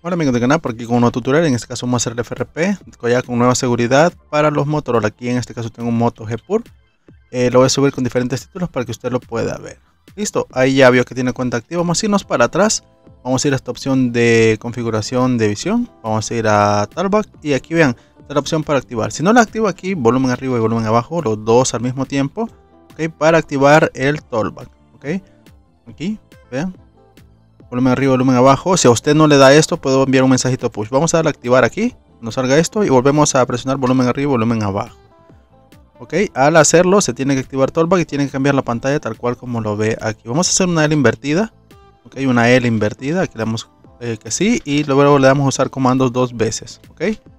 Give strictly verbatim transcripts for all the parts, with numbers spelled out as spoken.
Hola amigos del canal, por aquí con un nuevo tutorial. En este caso vamos a hacer el F R P ya con nueva seguridad para los Motorola. Aquí en este caso tengo un Moto G Pure. eh, Lo voy a subir con diferentes títulos para que usted lo pueda ver. Listo, ahí ya vio que tiene cuenta activa. Vamos a irnos para atrás. Vamos a ir a esta opción de configuración de visión. Vamos a ir a Talkback y aquí vean, está la opción para activar. Si no la activo aquí, volumen arriba y volumen abajo, los dos al mismo tiempo, ¿okay? Para activar el Talkback, ¿ok? Aquí, vean, volumen arriba, volumen abajo. Si a usted no le da esto, puedo enviar un mensajito push. Vamos a darle a activar aquí, nos salga esto y volvemos a presionar volumen arriba, volumen abajo. Ok, al hacerlo se tiene que activar Talkback y tiene que cambiar la pantalla tal cual como lo ve aquí. Vamos a hacer una L invertida. Ok, una L invertida. Aquí le damos eh, que sí y luego le damos a usar comandos dos veces. Ok,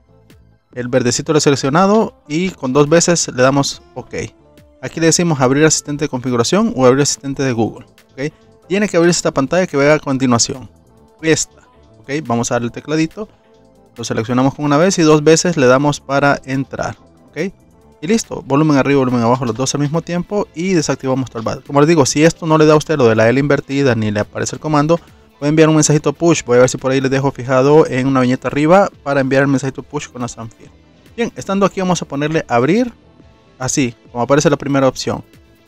el verdecito lo he seleccionado y con dos veces le damos OK. Aquí le decimos abrir asistente de configuración o abrir asistente de Google. Ok, tiene que abrir esta pantalla que ve a continuación. Esta. Ok, vamos a darle el tecladito. Lo seleccionamos con una vez y dos veces le damos para entrar. Ok, y listo. Volumen arriba, volumen abajo, los dos al mismo tiempo y desactivamos Talkback. Como les digo, si esto no le da a usted lo de la L invertida ni le aparece el comando, puede enviar un mensajito push. Voy a ver si por ahí les dejo fijado en una viñeta arriba para enviar el mensajito push con la Sanfir. Bien, estando aquí vamos a ponerle abrir. Así, como aparece la primera opción.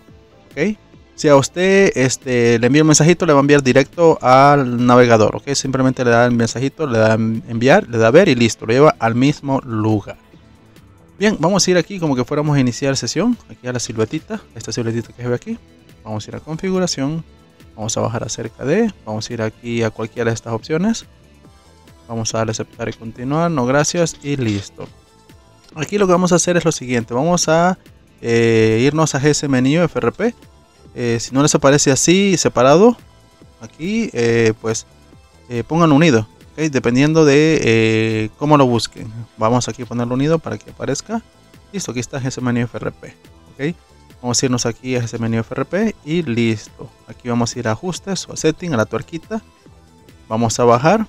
Ok. Si a usted este, le envía un mensajito, le va a enviar directo al navegador. Ok, simplemente le da el mensajito, le da enviar, le da ver y listo. Lo lleva al mismo lugar. Bien, vamos a ir aquí como que fuéramos a iniciar sesión. Aquí a la siluetita, esta siluetita que se ve aquí. Vamos a ir a configuración. Vamos a bajar acerca de. Vamos a ir aquí a cualquiera de estas opciones. Vamos a darle aceptar y continuar. No, gracias y listo. Aquí lo que vamos a hacer es lo siguiente. Vamos a eh, irnos a G S Menú F R P. Eh, si no les aparece así separado aquí, eh, pues eh, pongan unido, ¿okay? Dependiendo de eh, cómo lo busquen. Vamos aquí a ponerlo unido para que aparezca. Listo, aquí está G S Menú F R P. ¿Okay? Vamos a irnos aquí a G S Menú F R P y listo. Aquí vamos a ir a ajustes o a setting, a la tuerquita. Vamos a bajar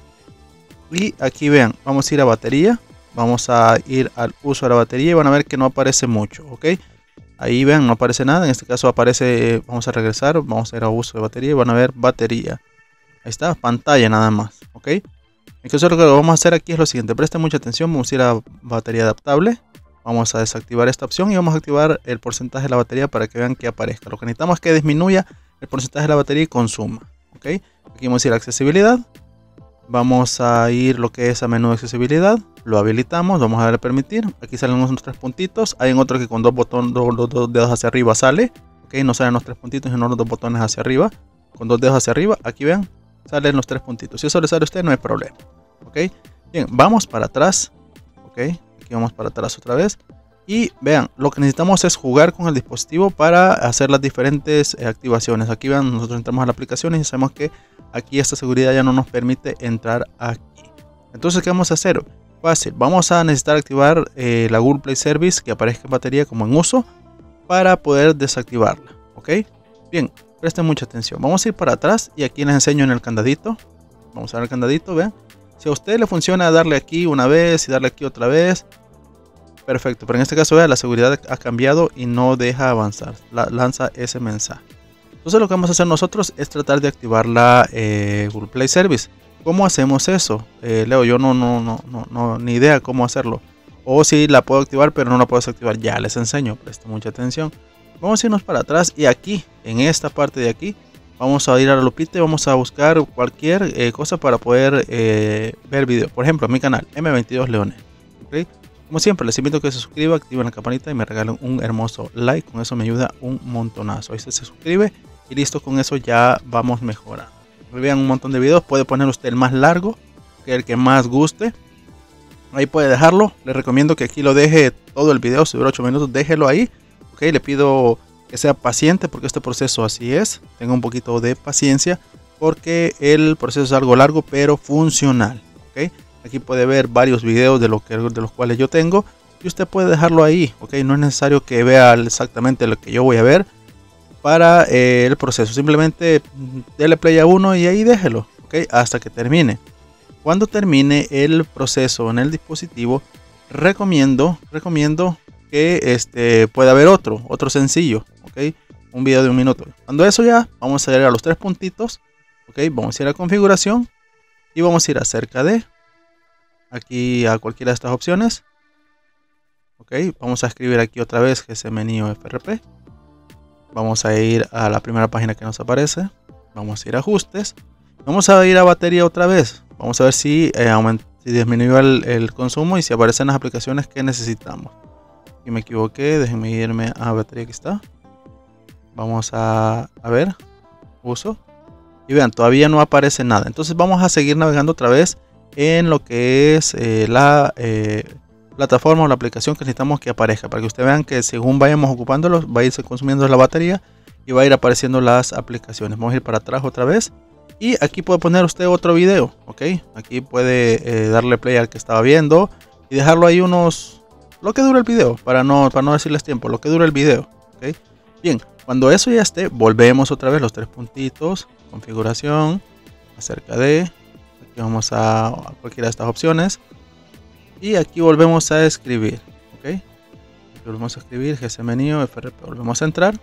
y aquí vean, vamos a ir a batería. Vamos a ir al uso de la batería y van a ver que no aparece mucho. ¿Ok? Ahí vean, no aparece nada. En este caso aparece, vamos a regresar, vamos a ir a uso de batería y van a ver batería. Ahí está, pantalla nada más. Ok. Entonces lo que vamos a hacer aquí es lo siguiente. Presten mucha atención, vamos a ir a batería adaptable. Vamos a desactivar esta opción y vamos a activar el porcentaje de la batería para que vean que aparezca. Lo que necesitamos es que disminuya el porcentaje de la batería y consuma. Ok. Aquí vamos a ir a accesibilidad. Vamos a ir lo que es a menú de accesibilidad. Lo habilitamos, vamos a darle a permitir. Aquí salen unos tres puntitos. Hay en otro que con dos botones, dos, dos, dos dedos hacia arriba sale. Ok, no salen los tres puntitos, sino los dos botones hacia arriba. Con dos dedos hacia arriba, aquí vean, salen los tres puntitos. Si eso le sale a usted, no hay problema. Ok, bien, vamos para atrás. Ok, aquí vamos para atrás otra vez. Y vean, lo que necesitamos es jugar con el dispositivo para hacer las diferentes eh, activaciones. Aquí vean, nosotros entramos a la aplicación y sabemos que aquí esta seguridad ya no nos permite entrar aquí. Entonces, ¿qué vamos a hacer? Fácil, vamos a necesitar activar eh, la Google Play Service que aparezca en batería como en uso para poder desactivarla. Ok, bien, presten mucha atención. Vamos a ir para atrás y aquí les enseño en el candadito. Vamos a ver el candadito, vean. Si a usted le funciona darle aquí una vez y darle aquí otra vez, perfecto, pero en este caso vean, la seguridad ha cambiado y no deja avanzar, la, lanza ese mensaje. Entonces lo que vamos a hacer nosotros es tratar de activar la eh, Google Play Service. ¿Cómo hacemos eso? Eh, Leo, yo no, no, no, no, no, ni idea cómo hacerlo. O si la puedo activar, pero no la puedo desactivar. Ya les enseño, presten mucha atención. Vamos a irnos para atrás y aquí, en esta parte de aquí, vamos a ir a la lupita y vamos a buscar cualquier eh, cosa para poder eh, ver video. Por ejemplo, mi canal, M veintidós Leones. ¿Okay? Como siempre, les invito a que se suscriban, activen la campanita y me regalen un hermoso like. Con eso me ayuda un montonazo. Ahí se, se suscribe y listo, con eso ya vamos mejorando. Vean un montón de videos, puede poner usted el más largo, que el que más guste. Ahí puede dejarlo. Les recomiendo que aquí lo deje todo el video, si dura ocho minutos, déjelo ahí. Ok, le pido que sea paciente porque este proceso así es. Tenga un poquito de paciencia porque el proceso es algo largo pero funcional. Ok, aquí puede ver varios videos de, lo que, de los cuales yo tengo y usted puede dejarlo ahí. Ok, no es necesario que vea exactamente lo que yo voy a ver para eh, el proceso. Simplemente déle play a uno y ahí déjelo, ok, hasta que termine. Cuando termine el proceso en el dispositivo, recomiendo, recomiendo que este pueda haber otro, otro sencillo, ok, un video de un minuto. Cuando eso ya, vamos a ir a los tres puntitos, ok, vamos a ir a configuración y vamos a ir acerca de, aquí a cualquiera de estas opciones. Ok, vamos a escribir aquí otra vez G S M N I O F R P. Vamos a ir a la primera página que nos aparece. Vamos a ir a ajustes. Vamos a ir a batería otra vez. Vamos a ver si, eh, aument si disminuyó el, el consumo y si aparecen las aplicaciones que necesitamos. Aquí me equivoqué, déjenme irme a batería, que está. Vamos a, a ver, uso. Y vean, todavía no aparece nada. Entonces vamos a seguir navegando otra vez en lo que es eh, la eh, plataforma o la aplicación que necesitamos que aparezca. Para que ustedes vean que según vayamos ocupándolos, va a irse consumiendo la batería y va a ir apareciendo las aplicaciones. Vamos a ir para atrás otra vez. Y aquí puede poner usted otro video, ¿ok? Aquí puede eh, darle play al que estaba viendo y dejarlo ahí unos... lo que dure el video, para no, para no decirles tiempo, lo que dure el video, ¿ok? Bien, cuando eso ya esté, volvemos otra vez los tres puntitos, configuración, acerca de... aquí vamos a, a cualquiera de estas opciones. Y aquí volvemos a escribir, ¿ok? Aquí volvemos a escribir G S M N I O F R P, volvemos a entrar.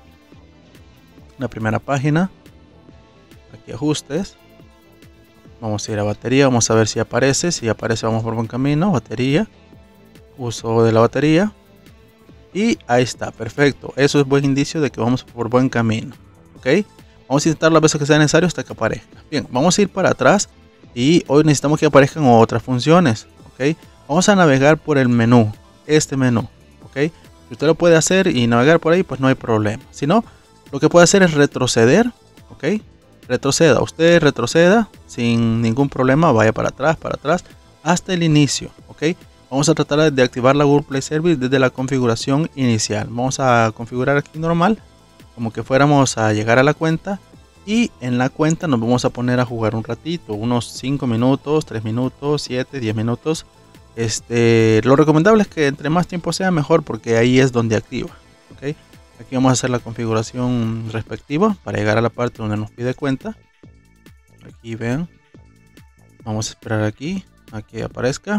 La primera página. Aquí ajustes, vamos a ir a batería, vamos a ver si aparece, si aparece vamos por buen camino, batería, uso de la batería y ahí está, perfecto, eso es buen indicio de que vamos por buen camino, ok, vamos a intentar las veces que sea necesario hasta que aparezca. Bien, vamos a ir para atrás y hoy necesitamos que aparezcan otras funciones, ok, vamos a navegar por el menú, este menú, ok, si usted lo puede hacer y navegar por ahí pues no hay problema, si no, lo que puede hacer es retroceder, ok, retroceda, usted retroceda sin ningún problema, vaya para atrás, para atrás, hasta el inicio, ok. Vamos a tratar de activar la Google Play Service desde la configuración inicial. Vamos a configurar aquí normal, como que fuéramos a llegar a la cuenta. Y en la cuenta nos vamos a poner a jugar un ratito, unos cinco minutos, tres minutos, siete, diez minutos. Este, lo recomendable es que entre más tiempo sea mejor, porque ahí es donde activa, ok. Aquí vamos a hacer la configuración respectiva para llegar a la parte donde nos pide cuenta. Aquí ven. Vamos a esperar aquí a que aparezca.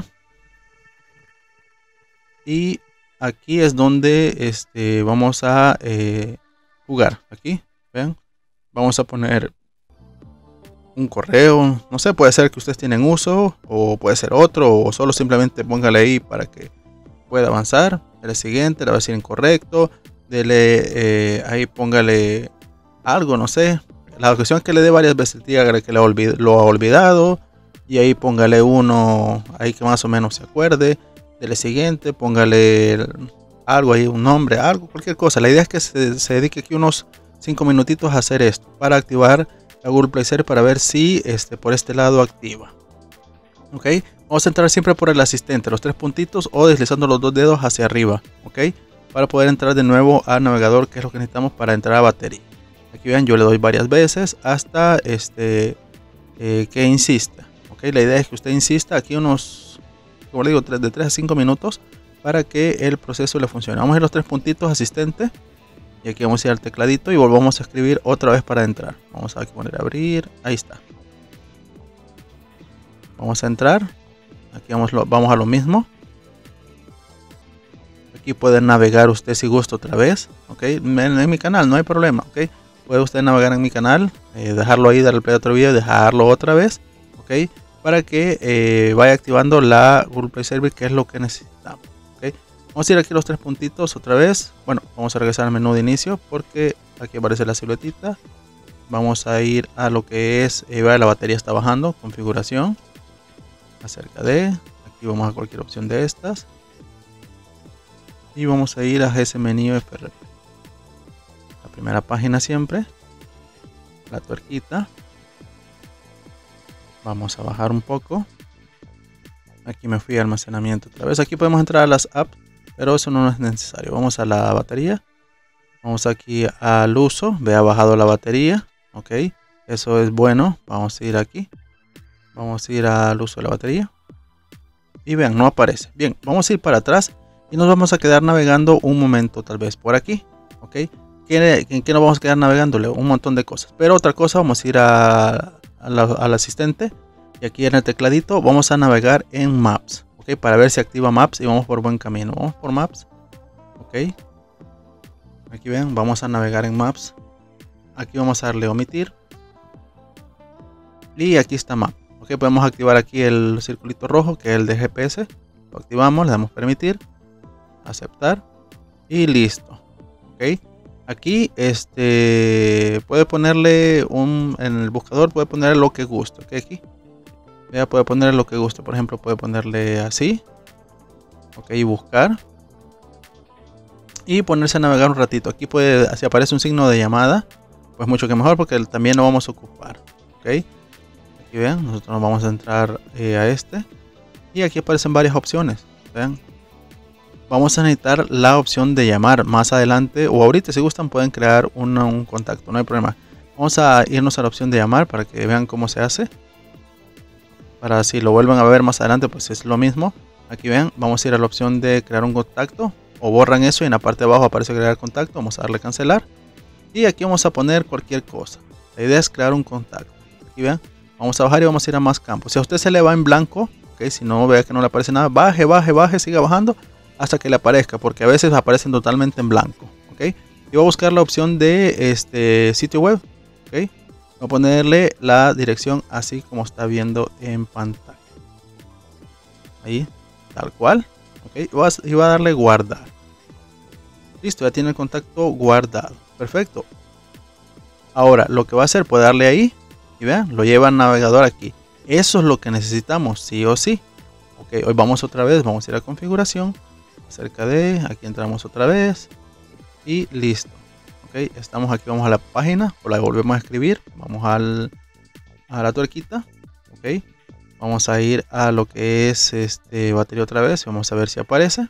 Y aquí es donde este, vamos a eh, jugar. Aquí, ven. Vamos a poner un correo. No sé, puede ser que ustedes tienen uso o puede ser otro. O solo simplemente póngale ahí para que pueda avanzar. El siguiente, le va a decir incorrecto. Dele, eh, ahí póngale algo, no sé. La ocasión que le dé varias veces, dígale que lo, olvid lo ha olvidado. Y ahí póngale uno, ahí que más o menos se acuerde. Dele siguiente, póngale algo ahí, un nombre, algo, cualquier cosa. La idea es que se, se dedique aquí unos cinco minutitos a hacer esto. Para activar la Google Play Service, para ver si este, por este lado activa. Ok, vamos a entrar siempre por el asistente, los tres puntitos o deslizando los dos dedos hacia arriba. Ok. Para poder entrar de nuevo al navegador, que es lo que necesitamos para entrar a batería. Aquí vean, yo le doy varias veces hasta este eh, que insista. Okay, la idea es que usted insista aquí unos, como le digo, de tres a cinco minutos para que el proceso le funcione. Vamos a ir los tres puntitos asistente y aquí vamos a ir al tecladito y volvamos a escribir otra vez para entrar. Vamos a poner abrir, ahí está. Vamos a entrar, aquí vamos, vamos a lo mismo. Aquí puede navegar usted si gusta otra vez, ok, en, en mi canal no hay problema, ok, puede usted navegar en mi canal, eh, dejarlo ahí, darle play a otro video, dejarlo otra vez, ok, para que eh, vaya activando la Google Play Service, que es lo que necesitamos, ok. Vamos a ir aquí los tres puntitos otra vez, bueno, vamos a regresar al menú de inicio, porque aquí aparece la siluetita, vamos a ir a lo que es, eh, la batería está bajando, configuración, acerca de, aquí vamos a cualquier opción de estas. Y vamos a ir a G S M N I O F R P. La primera página siempre. La tuerquita. Vamos a bajar un poco. Aquí me fui a almacenamiento otra vez. Aquí podemos entrar a las apps, pero eso no es necesario. Vamos a la batería. Vamos aquí al uso. Vea, bajado la batería. Ok. Eso es bueno. Vamos a ir aquí. Vamos a ir al uso de la batería. Y vean, no aparece. Bien, vamos a ir para atrás. Y nos vamos a quedar navegando un momento, tal vez por aquí, ok. ¿En qué nos vamos a quedar navegándole? Un montón de cosas. Pero otra cosa, vamos a ir a, a la, al asistente. Y aquí en el tecladito vamos a navegar en Maps, ok. Para ver si activa Maps y vamos por buen camino. Vamos por Maps, ok. Aquí ven, vamos a navegar en Maps. Aquí vamos a darle omitir. Y aquí está Maps. Ok, podemos activar aquí el circulito rojo, que es el de G P S. Lo activamos, le damos permitir, aceptar y listo. Ok, aquí este puede ponerle un, en el buscador puede poner lo que guste. Ok, aquí ya puede poner lo que guste. Por ejemplo, puede ponerle así. Ok, buscar y ponerse a navegar un ratito. Aquí puede, si aparece un signo de llamada, pues mucho que mejor, porque también lo vamos a ocupar. Ok, aquí vean, nosotros nos vamos a entrar eh, a este y aquí aparecen varias opciones. Vean, vamos a necesitar la opción de llamar más adelante, o ahorita si gustan pueden crear una, un contacto, no hay problema. Vamos a irnos a la opción de llamar para que vean cómo se hace, para si lo vuelven a ver más adelante pues es lo mismo. Aquí vean, vamos a ir a la opción de crear un contacto, o borran eso y en la parte de abajo aparece crear contacto. Vamos a darle cancelar y aquí vamos a poner cualquier cosa. La idea es crear un contacto. Aquí vean, vamos a bajar y vamos a ir a más campos. Si a usted se le va en blanco, okay, si no vea que no le aparece nada, baje, baje, baje, siga bajando hasta que le aparezca, porque a veces aparecen totalmente en blanco. Okay, y voy a buscar la opción de este sitio web. Okay, voy a ponerle la dirección así como está viendo en pantalla. Ahí, tal cual. Okay, y voy a darle guardar. Listo, ya tiene el contacto guardado. Perfecto. Ahora lo que va a hacer, puede darle ahí y vean, lo lleva al navegador aquí. Eso es lo que necesitamos, sí o sí. Ok, hoy vamos otra vez, vamos a ir a configuración. Acerca de, aquí entramos otra vez y listo. Ok, estamos aquí, vamos a la página o la volvemos a escribir. Vamos al, a la tuerquita. Ok, vamos a ir a lo que es este batería otra vez. Vamos a ver si aparece.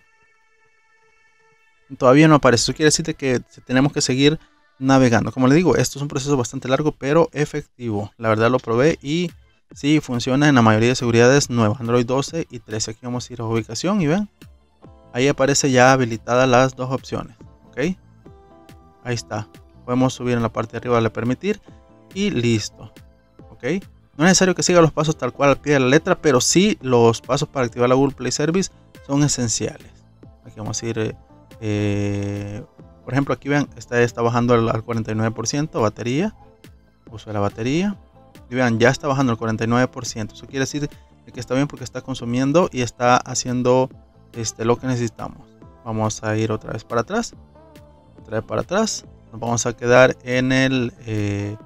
Todavía no aparece, eso quiere decir que tenemos que seguir navegando. Como les digo, esto es un proceso bastante largo pero efectivo. La verdad lo probé y sí funciona en la mayoría de seguridades nuevas, Android doce y trece. Aquí vamos a ir a ubicación y ven, ahí aparece ya habilitadas las dos opciones. Ok, ahí está, podemos subir en la parte de arriba, darle permitir y listo. Ok, no es necesario que siga los pasos tal cual al pie de la letra, pero sí los pasos para activar la Google Play Service son esenciales. Aquí vamos a ir eh, eh, por ejemplo, aquí vean, está, está bajando al, al cuarenta y nueve por ciento batería, uso de la batería y vean, ya está bajando al cuarenta y nueve por ciento. Eso quiere decir que está bien porque está consumiendo y está haciendo este, lo que necesitamos. Vamos a ir otra vez para atrás, otra vez para atrás, nos vamos a quedar en el eh,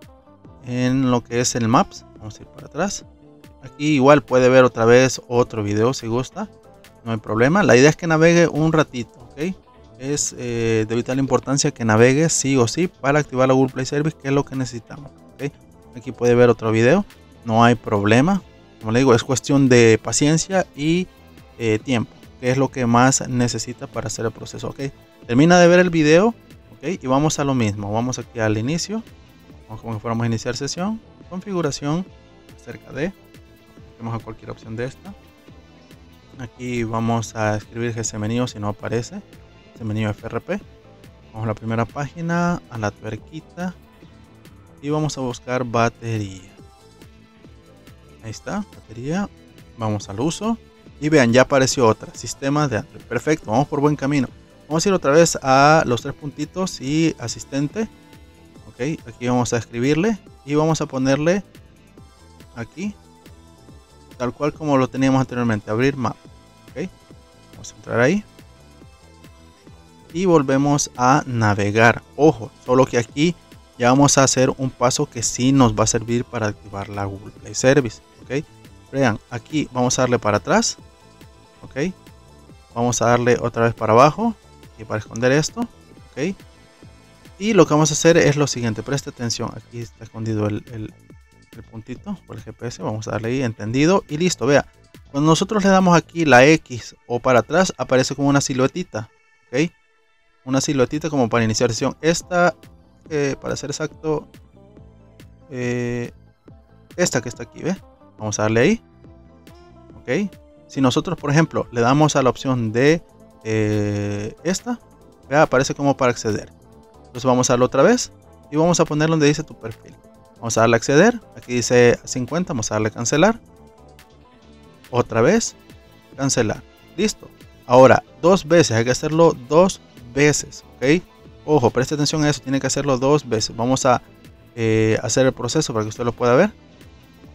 en lo que es el Maps. Vamos a ir para atrás. Aquí igual puede ver otra vez otro video si gusta, no hay problema. La idea es que navegue un ratito. ¿Ok? Es eh, de vital importancia que navegue sí o sí para activar la Google Play Service, que es lo que necesitamos. ¿Okay? Aquí puede ver otro video, no hay problema. Como le digo, es cuestión de paciencia y eh, tiempo, que es lo que más necesita para hacer el proceso. ¿Okay? Termina de ver el video, ¿okay? Y vamos a lo mismo. Vamos aquí al inicio, vamos como que fuéramos a iniciar sesión, configuración, acerca de, vamos a cualquier opción de esta. Aquí vamos a escribir G C menú si no aparece, G C menú F R P. Vamos a la primera página, a la tuerquita y vamos a buscar batería. Ahí está, batería. Vamos al uso y vean, ya apareció otra, sistema de Android. Perfecto, vamos por buen camino. Vamos a ir otra vez a los tres puntitos y asistente. Ok, aquí vamos a escribirle y vamos a ponerle aquí tal cual como lo teníamos anteriormente, abrir mapa. Okay. Vamos a entrar ahí y volvemos a navegar. Ojo, solo que aquí ya vamos a hacer un paso que sí nos va a servir para activar la Google Play Service. Ok, vean, aquí vamos a darle para atrás. Ok, vamos a darle otra vez para abajo y para esconder esto. Ok, y lo que vamos a hacer es lo siguiente, preste atención, aquí está escondido el, el el puntito por el G P S, vamos a darle ahí, entendido y listo. Vea, cuando nosotros le damos aquí la X o para atrás aparece como una siluetita, ok, una siluetita como para iniciar sesión. Esta eh, para ser exacto eh, esta que está aquí, ve, vamos a darle ahí. Ok, si nosotros por ejemplo le damos a la opción de eh, esta, vea, aparece como para acceder. Entonces vamos a darle otra vez y vamos a poner donde dice tu perfil. Vamos a darle a acceder, aquí dice cincuenta, vamos a darle a cancelar. Otra vez, cancelar. Listo. Ahora, dos veces, hay que hacerlo dos veces, ¿ok? Ojo, preste atención a eso, tiene que hacerlo dos veces. Vamos a eh, hacer el proceso para que usted lo pueda ver.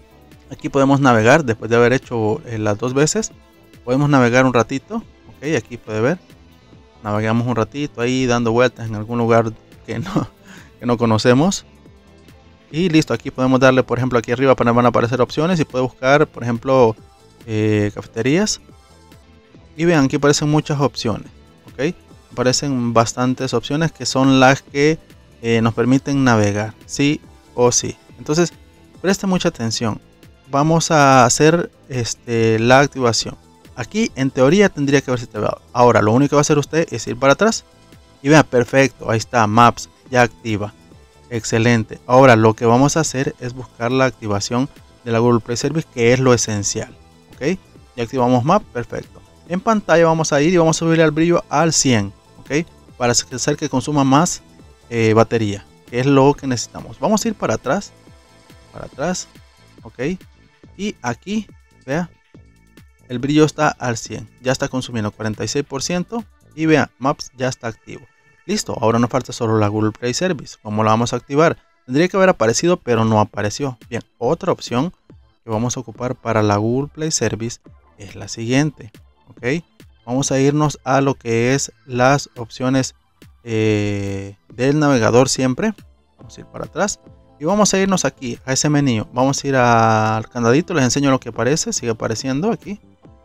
Aquí podemos navegar después de haber hecho eh, las dos veces. Podemos navegar un ratito. Ok, aquí puede ver. Navegamos un ratito ahí dando vueltas en algún lugar que no, que no conocemos. Y listo, aquí podemos darle, por ejemplo, aquí arriba van a aparecer opciones y puede buscar, por ejemplo, eh, cafeterías. Y vean, aquí aparecen muchas opciones. Ok, aparecen bastantes opciones que son las que eh, nos permiten navegar, sí o sí. Entonces, preste mucha atención. Vamos a hacer este, la activación. Aquí, en teoría, tendría que haberse activado. Ahora, lo único que va a hacer usted es ir para atrás. Y vean, perfecto, ahí está, Maps, ya activa. Excelente. Ahora lo que vamos a hacer es buscar la activación de la Google Play Service, que es lo esencial. Ok, ya activamos Map, perfecto. En pantalla vamos a ir y vamos a subir el brillo al cien. Ok, para hacer que consuma más eh, batería, que es lo que necesitamos. Vamos a ir para atrás, para atrás. Ok, y aquí, vea, el brillo está al cien. Ya está consumiendo cuarenta y seis por ciento. Y vea, Maps ya está activo. Listo, ahora nos falta solo la Google Play Service. ¿Cómo la vamos a activar? Tendría que haber aparecido, pero no apareció. Bien, otra opción que vamos a ocupar para la Google Play Service es la siguiente. Ok, vamos a irnos a lo que es las opciones eh, del navegador siempre. Vamos a ir para atrás y vamos a irnos aquí a ese menú. Vamos a ir al candadito, les enseño lo que aparece. Sigue apareciendo aquí.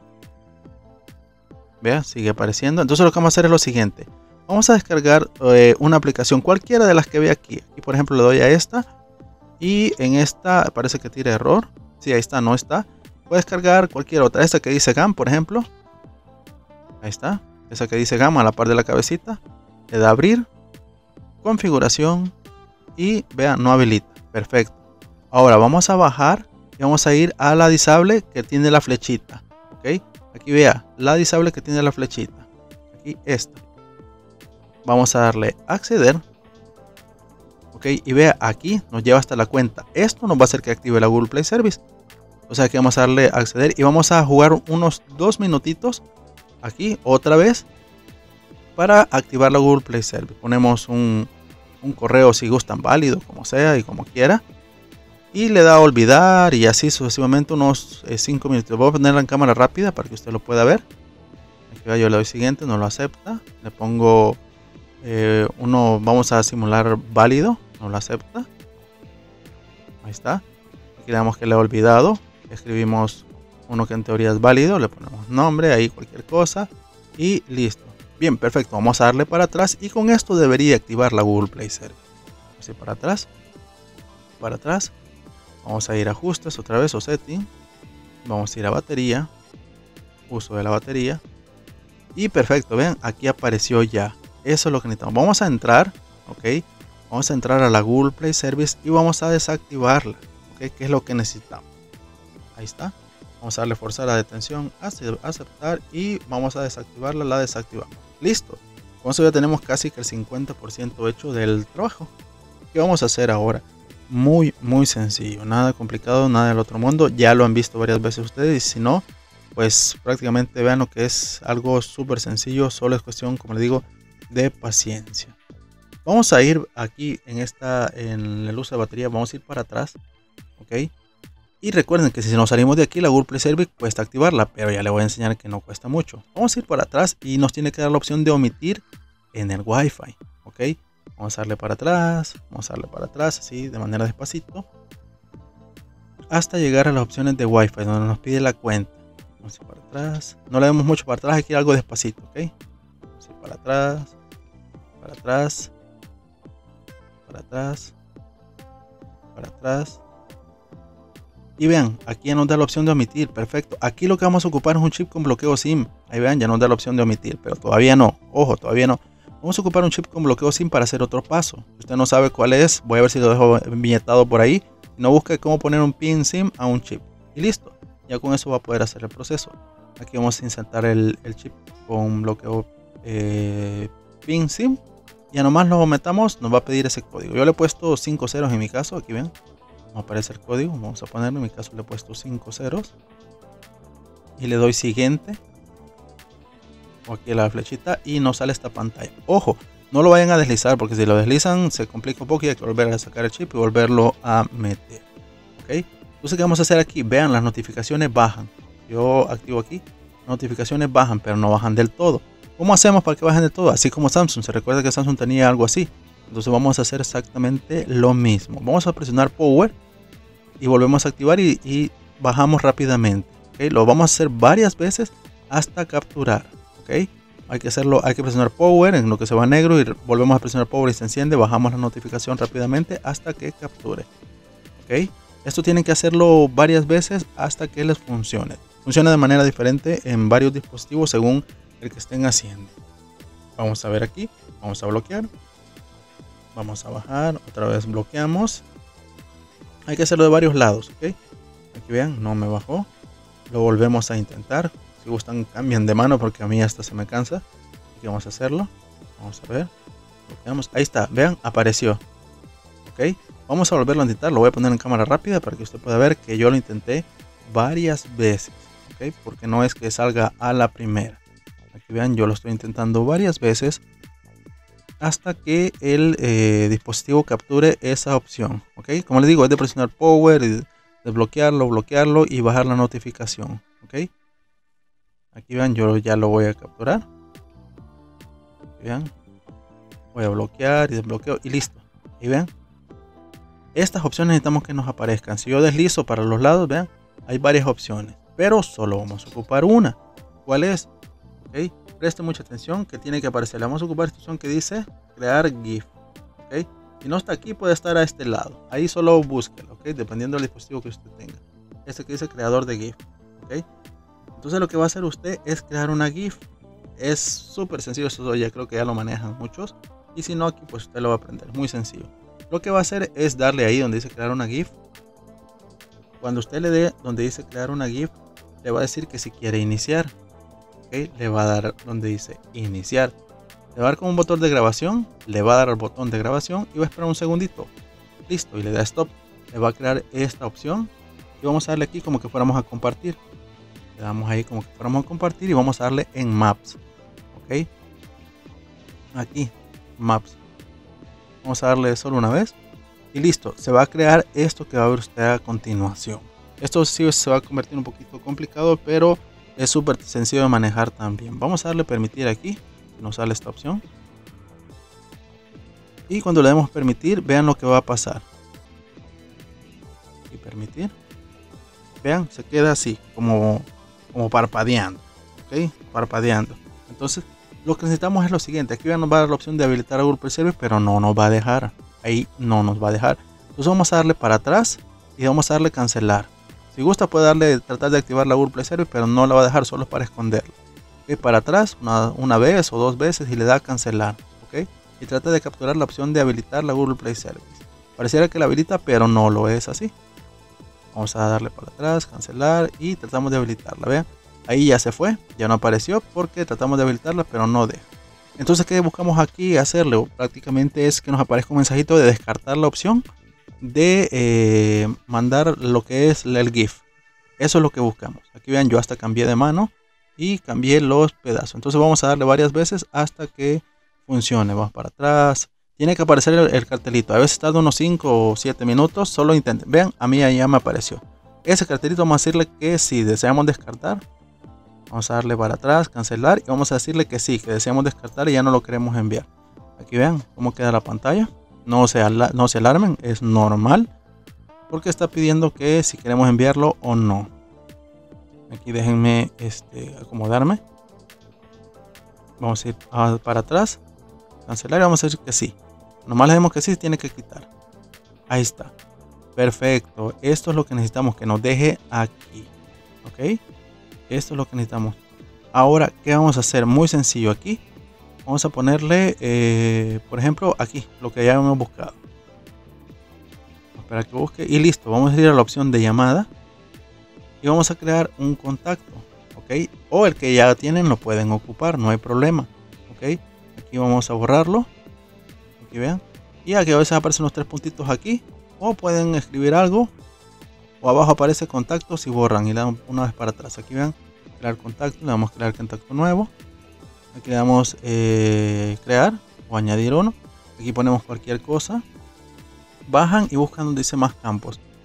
Vea, sigue apareciendo. Entonces lo que vamos a hacer es lo siguiente. Vamos a descargar eh, una aplicación, cualquiera de las que ve aquí. Aquí, por ejemplo, le doy a esta. Y en esta parece que tira error. Sí, ahí está, no está. Puedes descargar cualquier otra. Esta que dice G A M, por ejemplo. Ahí está. Esa que dice G A M a la par de la cabecita. Le da abrir. Configuración. Y vean, no habilita. Perfecto. Ahora vamos a bajar. Y vamos a ir a la disable que tiene la flechita. Ok. Aquí vea, la disable que tiene la flechita. Aquí esta. Vamos a darle acceder. Ok, y vea, aquí nos lleva hasta la cuenta. Esto nos va a hacer que active la Google Play Service. O sea que vamos a darle acceder y vamos a jugar unos dos minutitos. Aquí otra vez. Para activar la Google Play Service. Ponemos un, un correo si gustan válido, como sea y como quiera. Y le da a olvidar y así sucesivamente unos cinco minutos. Voy a ponerla en cámara rápida para que usted lo pueda ver. Aquí va, yo le doy siguiente, no lo acepta. Le pongo eh, uno, vamos a simular válido, no lo acepta. Ahí está. Aquí le damos que le ha olvidado. Escribimos uno que en teoría es válido, le ponemos nombre, ahí cualquier cosa. Y listo. Bien, perfecto. Vamos a darle para atrás y con esto debería activar la Google Play Service. Así para atrás. Para atrás. Vamos a ir a ajustes otra vez o setting. Vamos a ir a batería. Uso de la batería. Y perfecto, vean, aquí apareció ya. Eso es lo que necesitamos. Vamos a entrar, ok. Vamos a entrar a la Google Play Service y vamos a desactivarla, ok, que es lo que necesitamos. Ahí está. Vamos a darle forzar a detención, aceptar y vamos a desactivarla, la desactivamos. Listo. Con eso ya tenemos casi que el cincuenta por ciento hecho del trabajo. ¿Qué vamos a hacer ahora? Muy, muy sencillo, nada complicado, nada del otro mundo. Ya lo han visto varias veces ustedes y si no, pues prácticamente vean lo que es algo súper sencillo. Solo es cuestión, como les digo, de paciencia. Vamos a ir aquí en esta, en el uso de batería, vamos a ir para atrás, ok. Y recuerden que si nos salimos de aquí, la Google Play Service cuesta activarla, pero ya les voy a enseñar que no cuesta mucho. Vamos a ir para atrás y nos tiene que dar la opción de omitir en el Wi-Fi, ok. Vamos a darle para atrás, vamos a darle para atrás, así de manera despacito. Hasta llegar a las opciones de Wi-Fi, donde nos pide la cuenta. Vamos a ir para atrás. No le demos mucho para atrás, aquí algo despacito, ¿ok? Vamos a ir para atrás, para atrás, para atrás, para atrás. Y vean, aquí ya nos da la opción de omitir, perfecto. Aquí lo que vamos a ocupar es un chip con bloqueo SIM. Ahí vean, ya nos da la opción de omitir, pero todavía no. Ojo, todavía no. Vamos a ocupar un chip con bloqueo SIM para hacer otro paso. Si usted no sabe cuál es, voy a ver si lo dejo viñetado por ahí. No busque cómo poner un pin SIM a un chip. Y listo. Ya con eso va a poder hacer el proceso. Aquí vamos a insertar el, el chip con bloqueo eh, pin SIM. Ya nomás lo metamos, nos va a pedir ese código. Yo le he puesto cinco ceros en mi caso. Aquí ven. No aparece el código. Vamos a ponerlo. En mi caso le he puesto cinco ceros. Y le doy siguiente. O aquí la flechita y nos sale esta pantalla. Ojo, no lo vayan a deslizar porque si lo deslizan se complica un poco y hay que volver a sacar el chip y volverlo a meter. Ok, Entonces, ¿qué vamos a hacer aquí? Vean, las notificaciones bajan. Yo activo aquí, notificaciones bajan, pero no bajan del todo. ¿Cómo hacemos para que bajen del todo? Así como Samsung, se recuerda que Samsung tenía algo así. Entonces vamos a hacer exactamente lo mismo. Vamos a presionar Power y volvemos a activar y, y bajamos rápidamente. ¿Okay? Lo vamos a hacer varias veces hasta capturar. ¿Okay? Hay que hacerlo, hay que presionar Power en lo que se va negro y volvemos a presionar Power y se enciende. Bajamos la notificación rápidamente hasta que capture. ¿Okay? Esto tienen que hacerlo varias veces hasta que les funcione. Funciona de manera diferente en varios dispositivos según el que estén haciendo. Vamos a ver aquí, vamos a bloquear, vamos a bajar, otra vez bloqueamos. Hay que hacerlo de varios lados, ¿ok? Aquí vean, no me bajó. Lo volvemos a intentar. Si gustan, cambien de mano porque a mí hasta se me cansa. Aquí vamos a hacerlo. Vamos a ver. Bloqueamos. Ahí está, vean, apareció. ¿Ok? Vamos a volverlo a intentar. Lo voy a poner en cámara rápida para que usted pueda ver que yo lo intenté varias veces. ¿Ok? Porque no es que salga a la primera. Aquí vean, yo lo estoy intentando varias veces hasta que el eh, dispositivo capture esa opción. ¿Ok? Como les digo, es de presionar Power, y desbloquearlo, bloquearlo y bajar la notificación. ¿Ok? Aquí vean, yo ya lo voy a capturar. Aquí vean, voy a bloquear y desbloqueo y listo. Y vean, estas opciones necesitamos que nos aparezcan. Si yo deslizo para los lados, vean, hay varias opciones, pero solo vamos a ocupar una. ¿Cuál es? ¿Okay? Preste mucha atención que tiene que aparecer. Le vamos a ocupar esta opción que dice crear GIF. ¿Okay? Si no está aquí, puede estar a este lado. Ahí solo búsquelo, ¿okay? Dependiendo del dispositivo que usted tenga. Este que dice creador de GIF. ¿Okay? Entonces lo que va a hacer usted es crear una GIF. Es súper sencillo. Eso ya creo que ya lo manejan muchos. Y si no, aquí pues usted lo va a aprender. Muy sencillo. Lo que va a hacer es darle ahí donde dice crear una GIF. Cuando usted le dé donde dice crear una GIF, le va a decir que si quiere iniciar. ¿Okay? Le va a dar donde dice iniciar. Le va a dar como un botón de grabación. Le va a dar al botón de grabación y va a esperar un segundito. Listo. Y le da stop. Le va a crear esta opción. Y vamos a darle aquí como que fuéramos a compartir. Le damos ahí como que fuéramos a compartir. Y vamos a darle en Maps. ¿Ok? Aquí. Maps. Vamos a darle solo una vez. Y listo. Se va a crear esto que va a ver usted a continuación. Esto sí se va a convertir un poquito complicado, pero es súper sencillo de manejar también. Vamos a darle permitir aquí. Nos sale esta opción. Y cuando le demos permitir, vean lo que va a pasar. Y permitir. Vean, se queda así, como, como parpadeando. ¿Ok? Parpadeando. Entonces, lo que necesitamos es lo siguiente. Aquí nos va a dar la opción de habilitar a Google Play Service, pero no nos va a dejar. Ahí no nos va a dejar. Entonces vamos a darle para atrás y vamos a darle cancelar. Si gusta puede darle, tratar de activar la Google Play Service, pero no la va a dejar, solo para esconderlo. ¿Okay? Para atrás una, una vez o dos veces y le da a cancelar. ¿Okay? Y trata de capturar la opción de habilitar la Google Play Service. Pareciera que la habilita, pero no lo es así. Vamos a darle para atrás, cancelar y tratamos de habilitarla. Vean, ahí ya se fue, ya no apareció porque tratamos de habilitarla, pero no deja. Entonces, ¿qué buscamos aquí hacerle? Prácticamente es que nos aparezca un mensajito de descartar la opción de eh, mandar lo que es el GIF. Eso es lo que buscamos. Aquí vean, yo hasta cambié de mano y cambié los pedazos. Entonces vamos a darle varias veces hasta que funcione. Vamos para atrás. Tiene que aparecer el, el cartelito. A veces tarda unos cinco o siete minutos. Solo intenten. Vean, a mí ya me apareció. Ese cartelito vamos a decirle que si deseamos descartar. Vamos a darle para atrás, cancelar. Y vamos a decirle que sí, que deseamos descartar y ya no lo queremos enviar. Aquí vean cómo queda la pantalla. No se, no se alarmen, es normal. Porque está pidiendo que si queremos enviarlo o no. Aquí déjenme este, acomodarme. Vamos a ir a, para atrás. Cancelar y vamos a decir que sí. Nomás le demos que sí, tiene que quitar. Ahí está. Perfecto. Esto es lo que necesitamos, que nos deje aquí. ¿Ok? Esto es lo que necesitamos. Ahora, ¿qué vamos a hacer? Muy sencillo aquí. Vamos a ponerle, eh, por ejemplo, aquí, lo que ya hemos buscado. Espera que busque y listo. Vamos a ir a la opción de llamada. Y vamos a crear un contacto. ¿Ok? O el que ya tienen lo pueden ocupar, no hay problema. ¿Ok? Aquí vamos a borrarlo. Aquí vean. Y aquí a veces aparecen los tres puntitos aquí. O pueden escribir algo. O abajo aparece contactos y borran. Y le dan una vez para atrás. Aquí vean. Crear contacto. Le damos crear contacto nuevo. Aquí le damos eh, crear o añadir uno. Aquí ponemos cualquier cosa. Bajan y buscan donde dice más campos.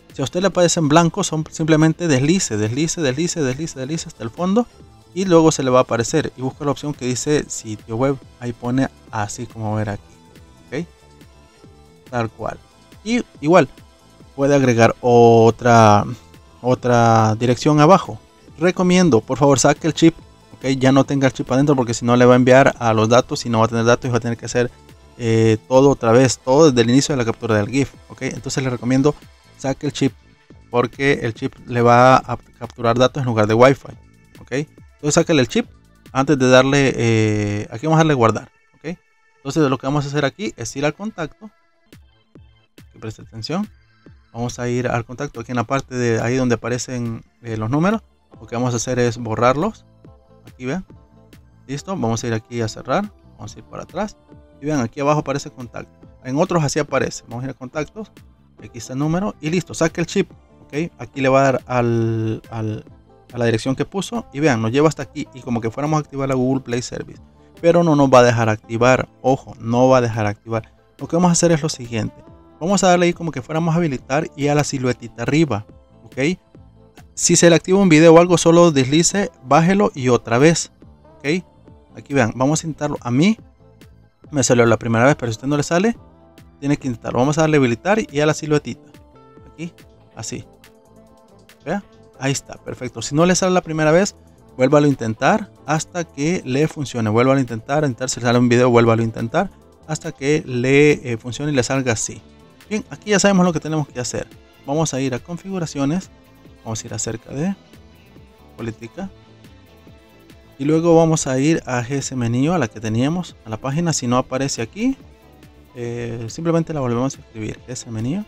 Si a usted le aparecen blancos, son simplemente deslice, deslice, deslice, deslice, deslice hasta el fondo. Y luego se le va a aparecer. Y busca la opción que dice sitio web. Ahí pone así como ver aquí. ¿Ok? Tal cual. Y igual, puede agregar otra, otra dirección abajo. Recomiendo, por favor, saque el chip. ¿Ok? Ya no tenga el chip adentro porque si no le va a enviar a los datos y no va a tener datos y va a tener que hacer eh, todo otra vez. Todo desde el inicio de la captura del GIF. ¿Ok? Entonces le recomiendo saque el chip porque el chip le va a capturar datos en lugar de Wi-Fi. ¿Ok? Entonces sáquele el chip antes de darle, eh, aquí vamos a darle guardar. ¿Ok? Entonces lo que vamos a hacer aquí es ir al contacto. Que preste atención. Vamos a ir al contacto aquí en la parte de ahí donde aparecen eh, los números. Lo que vamos a hacer es borrarlos. Aquí vean. Listo. Vamos a ir aquí a cerrar. Vamos a ir para atrás. Y vean, aquí abajo aparece contacto. En otros así aparece. Vamos a ir a contactos. Aquí está el número. Y listo. Saque el chip. ¿Ok? Aquí le va a dar al, al, a la dirección que puso. Y vean, nos lleva hasta aquí. Y como que fuéramos a activar la Google Play Service. Pero no nos va a dejar activar. Ojo, no va a dejar activar. Lo que vamos a hacer es lo siguiente. Vamos a darle ahí como que fuéramos a habilitar y a la siluetita arriba. ¿Ok? Si se le activa un video o algo, solo deslice, bájelo y otra vez. ¿Ok? Aquí vean, vamos a intentarlo. A mí me salió la primera vez, pero si a usted no le sale, tiene que intentarlo. Vamos a darle habilitar y a la siluetita. Aquí, así. ¿Vea? Ahí está, perfecto. Si no le sale la primera vez, vuélvalo a intentar hasta que le funcione. Vuélvalo a intentar, intentar si le sale un video, vuélvalo a intentar hasta que le eh, funcione y le salga así. Bien, aquí ya sabemos lo que tenemos que hacer. Vamos a ir a configuraciones. Vamos a ir acerca de política. Y luego vamos a ir a G S Menú, a la que teníamos, a la página. Si no aparece aquí, eh, simplemente la volvemos a escribir. G S Menú.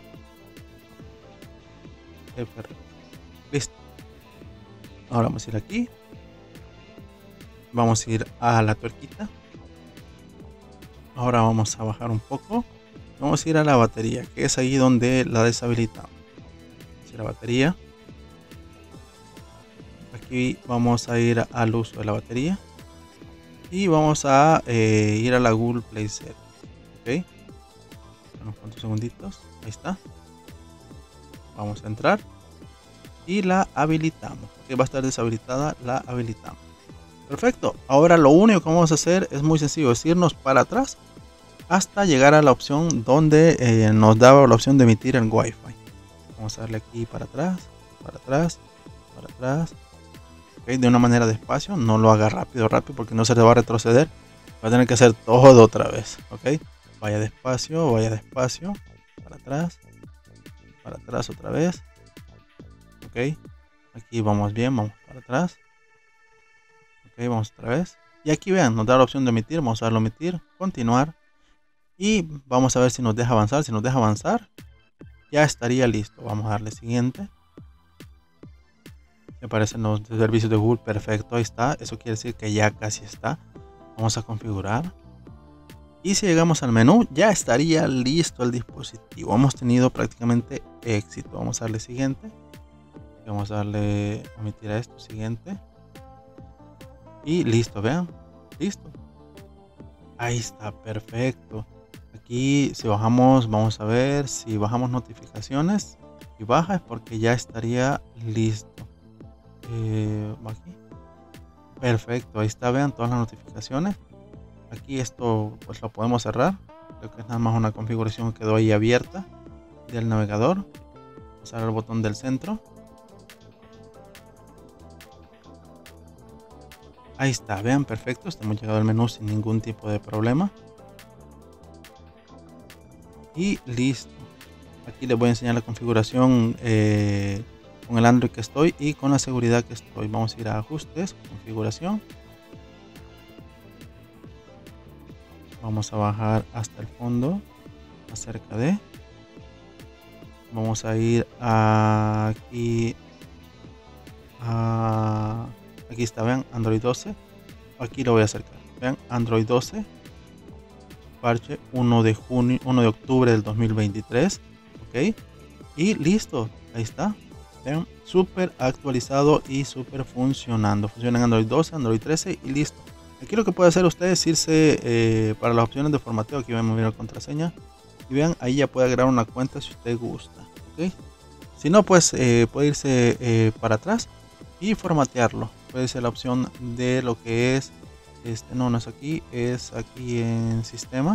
Listo. Ahora vamos a ir aquí. Vamos a ir a la tuerquita. Ahora vamos a bajar un poco. Vamos a ir a la batería, que es ahí donde la deshabilitamos. Vamos a ir a la batería. Aquí vamos a ir al uso de la batería. Y vamos a eh, ir a la Google Play Service. Ok. Unos cuantos segunditos. Ahí está. Vamos a entrar. Y la habilitamos. Que va a estar deshabilitada. La habilitamos. Perfecto. Ahora lo único que vamos a hacer es muy sencillo. Es irnos para atrás. Hasta llegar a la opción donde eh, nos daba la opción de emitir el Wi-Fi. Vamos a darle aquí para atrás, para atrás, para atrás. Okay, de una manera despacio, no lo haga rápido, rápido, porque no se le va a retroceder. Va a tener que hacer todo otra vez. Ok, vaya despacio, vaya despacio, para atrás, para atrás otra vez. Ok, aquí vamos bien, vamos para atrás. Ok, vamos otra vez. Y aquí vean, nos da la opción de emitir. Vamos a darle omitir, continuar. Y vamos a ver si nos deja avanzar. Si nos deja avanzar, ya estaría listo. Vamos a darle siguiente. Me aparecen los servicios de Google. Perfecto, ahí está. Eso quiere decir que ya casi está. Vamos a configurar. Y si llegamos al menú, ya estaría listo el dispositivo. Hemos tenido prácticamente éxito. Vamos a darle siguiente. Vamos a darle omitir a esto. Siguiente. Y listo, vean. Listo. Ahí está, perfecto. Aquí si bajamos, vamos a ver si bajamos notificaciones y baja es porque ya estaría listo. Eh, aquí. Perfecto, ahí está, vean todas las notificaciones. Aquí esto pues lo podemos cerrar. Creo que es nada más una configuración que quedó ahí abierta del navegador. Vamos a dar el botón del centro. Ahí está, vean, perfecto. Hemos llegado al menú sin ningún tipo de problema. Y listo. Aquí les voy a enseñar la configuración eh, con el Android que estoy y con la seguridad que estoy. Vamos a ir a ajustes, configuración. Vamos a bajar hasta el fondo, acerca de. Vamos a ir a aquí. A, aquí está, vean, Android doce. Aquí lo voy a acercar. Vean, Android doce. Parche uno de junio, uno de octubre del dos mil veintitrés. Ok. Y listo. Ahí está. Vean, súper actualizado y súper funcionando. Funciona en Android doce, Android trece y listo. Aquí lo que puede hacer usted es irse eh, para las opciones de formateo. Aquí vamos a ver la contraseña. Y vean, ahí ya puede agregar una cuenta si usted gusta. Ok. Si no, pues eh, puede irse eh, para atrás y formatearlo. Puede ser la opción de lo que es, este, no, no es aquí, es aquí en sistema.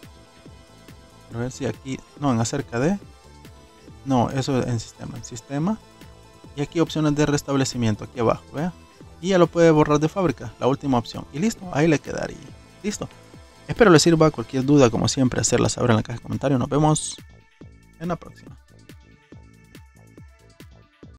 A ver si aquí, no, en acerca de, no, eso en sistema, en sistema. Y aquí opciones de restablecimiento, aquí abajo, vea. Y ya lo puede borrar de fábrica, la última opción. Y listo, ahí le quedaría. Listo. Espero les sirva. Cualquier duda, como siempre, hacerla saber en la caja de comentarios. Nos vemos en la próxima.